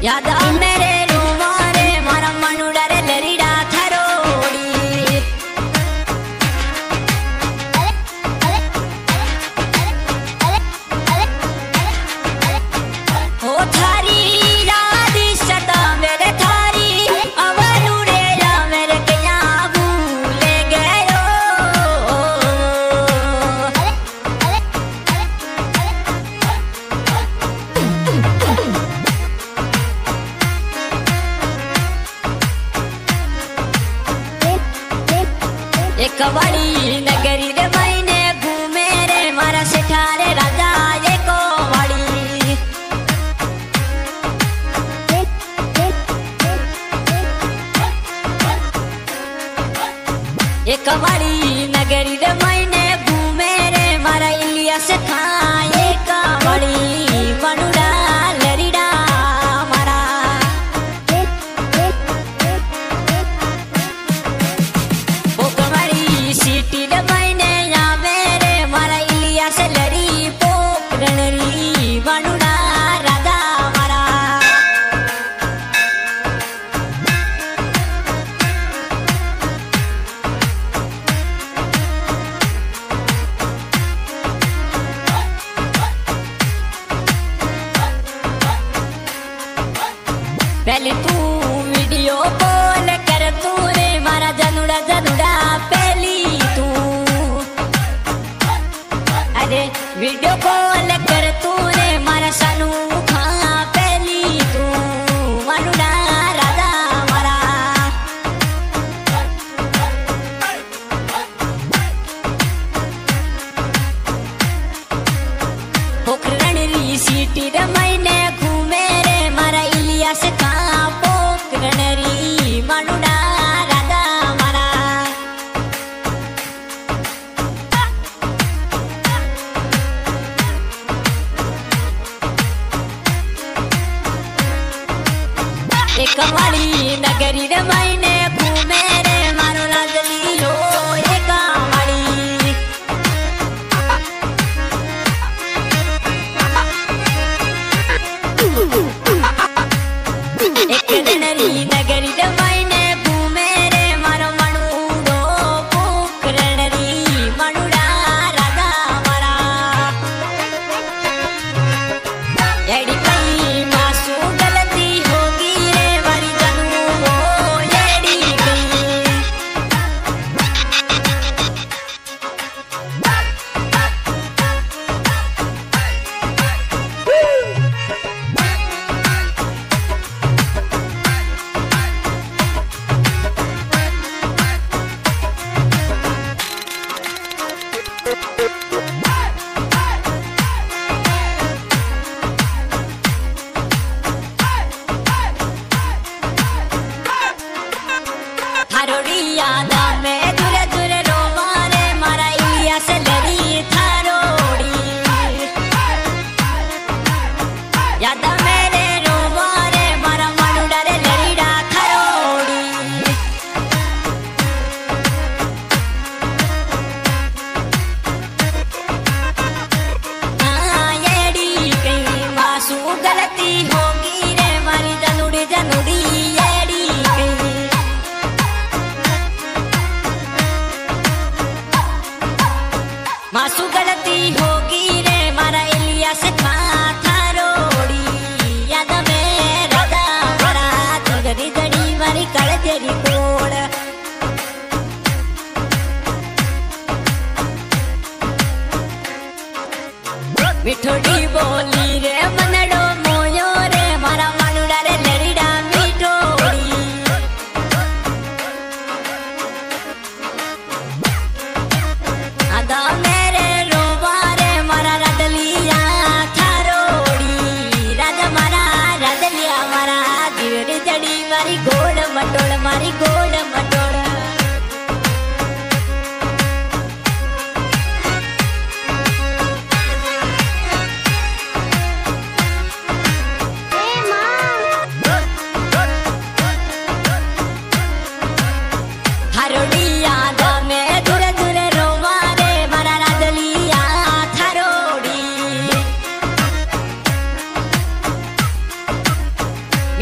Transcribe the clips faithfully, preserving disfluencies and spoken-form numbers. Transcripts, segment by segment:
याद आ मेरे रूमारे मारा मनुड़ा रे लरीड़ा थरोड़ी ओ थारी याद सदा मेरे थारी अवनुड़े रा मेरे क्या भूले गयो एक वाली नगरी रे महीने घूमे रे मारा सेठारे राजा एक वाली एक वाली नगरी रे महीने घूमे रे मारा इलिया से खाए एक वाली मनुड़ा लरीड़ा मारा पोकवाड़ी सीटी रे महीने या मेरे मारा इलिया से लरी पोकरणरी मनुड़ा राजा मारा पहले तू वीडियो कॉल कर तू रे मारा जनुड़ा जनुड़ा पहली तू अरे वीडियो कॉल कर तू रे मारा सानू खा पहली तू मनुड़ा राजा मारा पोखरणरी सीटी रे महीने घूमे रे मारा इलिया से खा पोखरणरी मनुड़ा राजा मारा एक वाली नगरी रे महीने घूमे रे मारो लाजली लो एक वाली एक दिनरी नगरी रे महीने घूमे रे मारो मनुड़ो पोखरणरी मनुड़ा राजा मारा एड़ी कई मासू गलती होगी रे मारी जनू वो एड़ी गई थारोड़ी याद में दूरे दूरे रोमारे मारा इलिया से लरी थारोड़ी याद मेरे रोमारे मारा मनुड़ा रे लरीड़ा थारोड़ी हाँ येड़ी कहीं मासू गलती होगी रे मारी जनुड़ी जनुड़ी येड़ी कहीं मासू गलती होगी रे मारा इलिया से खा थारोड़ी याद में राजा मारा तुगरी दड़ी मारी कड़ तेरी कोड़ मिठोड़ी बोली रे मनड़ो मोयो रे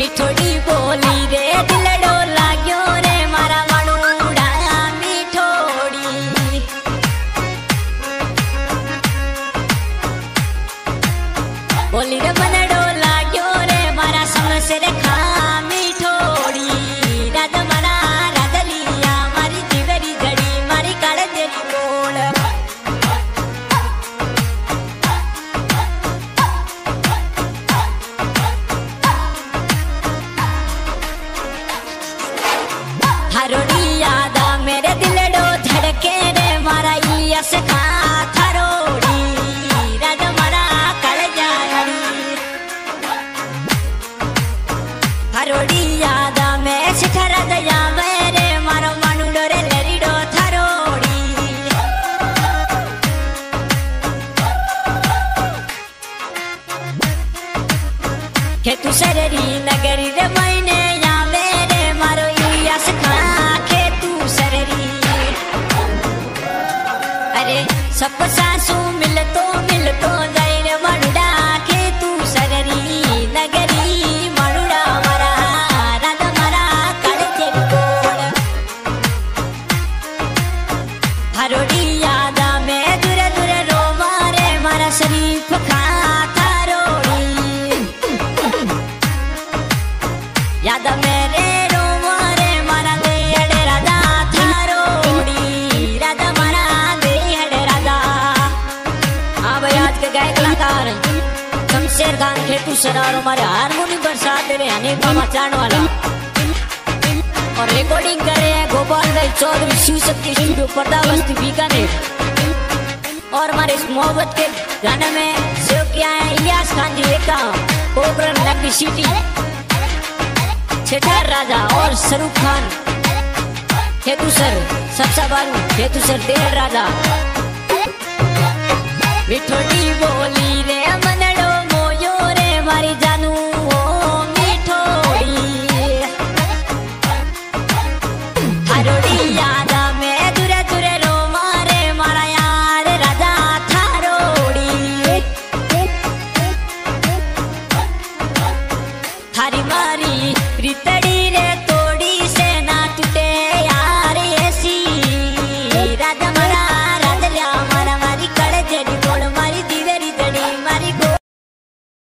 मीठोड़ी बोली रे दिलड़ो लाग्यो रे मारा मनुड़ा मीठोड़ी बोली रे मनड़ो लाग्यो रे मारा संग से रेखा मीठोड़ी राध मारा राधलिया मारी जीवरी जड़ी मारी काले तेरी कोल थारोड़ी यादा मेरे दिलड़ो धड़के रे मारा इलिया से खा थारोड़ी राध मारा काले जाड़ी थारोड़ी यादा में शिखर दया मेरे मारो मनुडो रे लरीडो थारोड़ी खेतु सररी नगरी रे मैंने या मेरे मारो इलिया से खा खेतु सररी अरे सब सासू मिल तो मिल तो जाए रे मनुडा खेतु सररी नगरी मनुडा मारा राधा मारा काले तेरी कोल थारोड़ी यादा में दूर दूर रो मारे मारा शरीफ खा थारोड़ी यादा मेरे रो मारे मारा देहड़े राधा थारोड़ी राधा मारा देहड़े राधा। हाँ भाई आज के गायक कलाकार शमशेर खान खेतु सर और हमारे हारमोनियम पर साथ दे रहे हैं अनेक मामा चांद वाला और रिकॉर्डिंग कर रहे हैं गोपाल भाई चौधरी शिव शक्ति स्टूडियो पर्दावस्ती बीकानेर और हमारे इस मोहब्बत के गाने में सेव किया है इलियास खान जी एक पोखरण लकी सिटी छेठार राजा और सरूप खान खेतु सर सबसा बारू खेतु सर देहर राजा मिठोड़ी बोली